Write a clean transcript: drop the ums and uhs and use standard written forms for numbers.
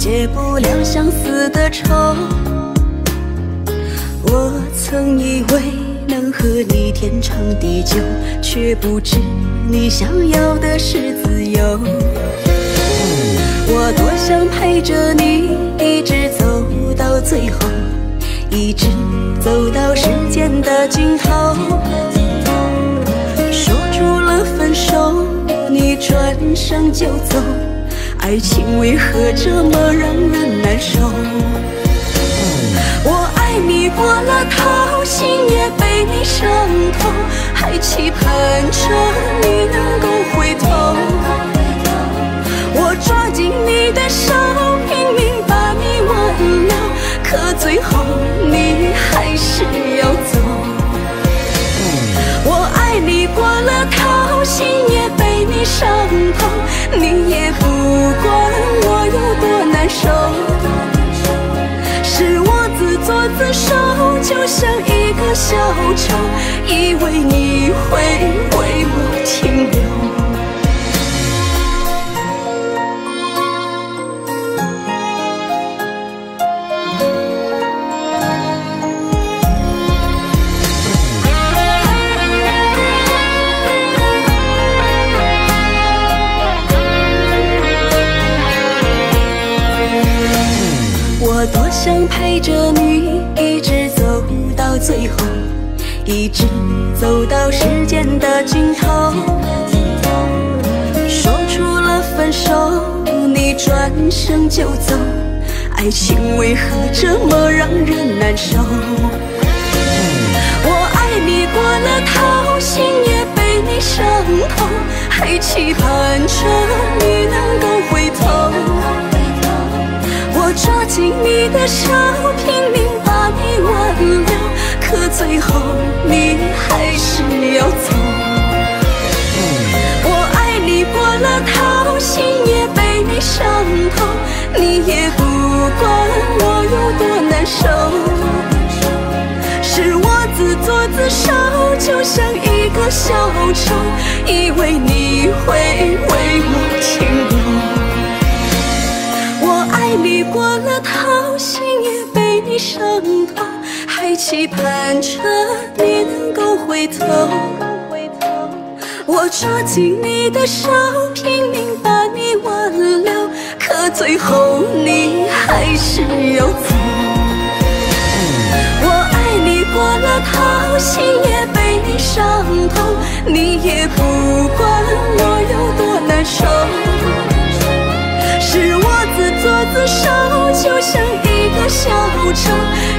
解不了相思的愁。我曾以为能和你天长地久，却不知你想要的是自由。我多想陪着你一直走到最后，一直走到时间的尽头。说出了分手，你转身就走，爱情为何这么让人难受？我爱你过了头，心也被你伤透，还期盼着你能够回头。我抓紧你的手，拼命把你挽留，可最后你还是要走。我爱你过了头，心也被你伤透，你也不管我有多难受。是我自作自受，就像一个小丑，以为你会为我停留。我多想陪着你一直走到最后，一直走到时间的尽头。说出了分手，你转身就走，爱情为何这么让人难受？我爱你过了头，心也被你伤透，还期盼着你能够回头。我抓紧你的手，拼命把你挽留，可最后你还是要走。我爱你过了头，心也被你伤透，你也不管我有多难受。是我自作自受，就像一个小丑，以为你会为我停留。爱你过了头，心也被你伤透，还期盼着你能够回头。我抓紧你的手，拼命把你挽留，可最后你还是要走。我爱你过了头，心也被你伤透，你也不管我有多难受。是我自作自受，就像一个小丑，